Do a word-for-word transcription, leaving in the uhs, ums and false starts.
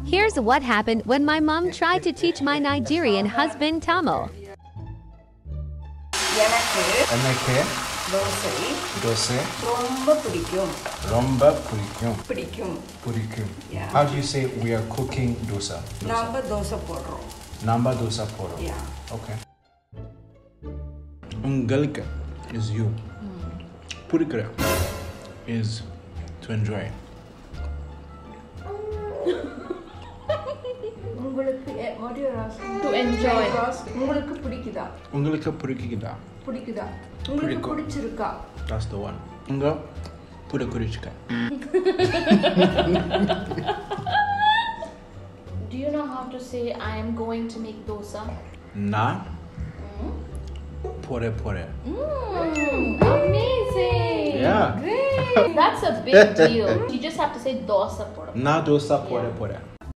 Here's what happened when my mom tried to teach my Nigerian husband Tamil. எனக்கு எனக்கு தோசை தோசை ரொம்ப பிடிக்கும் ரொம்ப பிடிக்கும் பிடிக்கும் பிடிக்கும். Yeah. How do you say we are cooking dosa? நாம தோசை போடுறோம். Namba dosa poro. Yeah. Okay. Ungalika is you. Purikra is to enjoy. உங்களுக்கு what do you ask? To enjoy. உங்களுக்கு பிடிக்குதா? Ungalika purikida. பிடிக்குதா? உங்களுக்கு பிடிக்கும். பிடிச்சிருக்கா? That's the one. Unga purikurichka. Do you know how to say I am going to make dosa? Na pore pore. Mm, amazing. Yeah. Great. That's a big deal. You just have to say dosa pora. Na dosa pore pore.